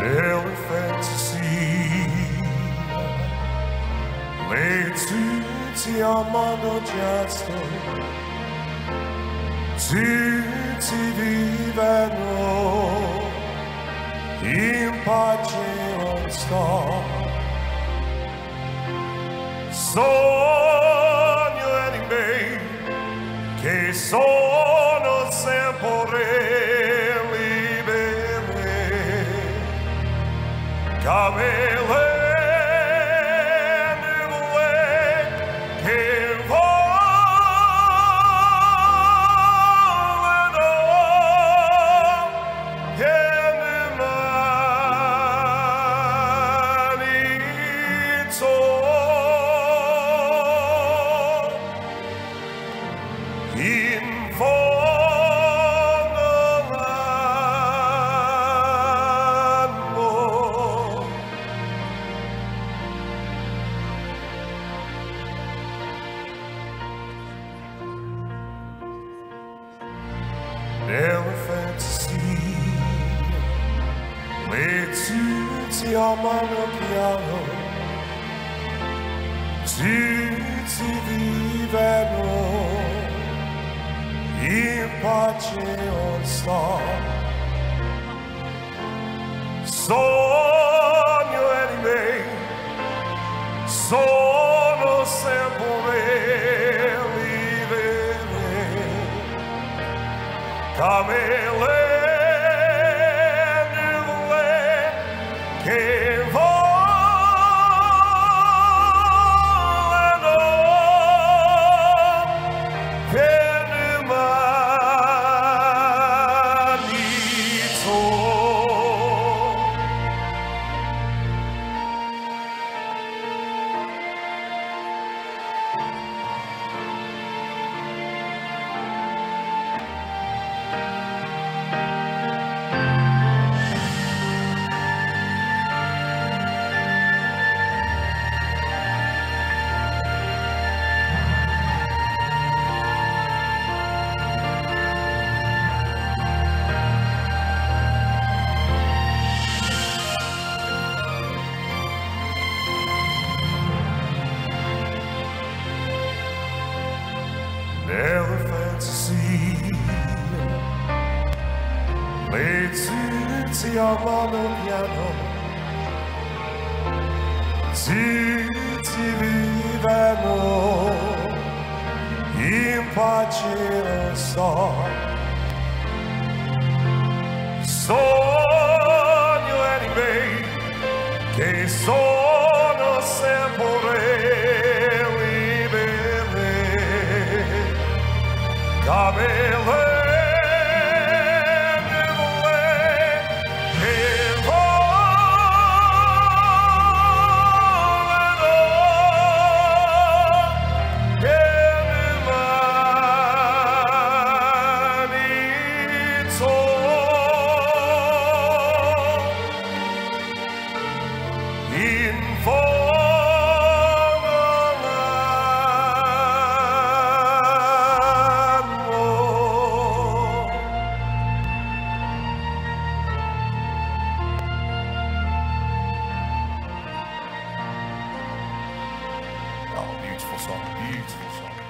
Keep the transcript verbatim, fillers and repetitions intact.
nelle fantasie, le tutti amano gesto, tutti vivono in pace non sto. Sogno in me che sono sempre libere, come le nuvole che volano e le mani in fondo all'animo, nelle fantasie, le tutti amano piano, tutti vivono in pace non sto. Sogno in me, sono sempre libere, come le nuvole che volano per le mani nelle fantasie, le tutti amano piano, tutti vivono in pace non sto. Sogno in me che sono sempre libere, come le nuvole che volano e le mani in fondo all'animo. Oh, beautiful song, beautiful song.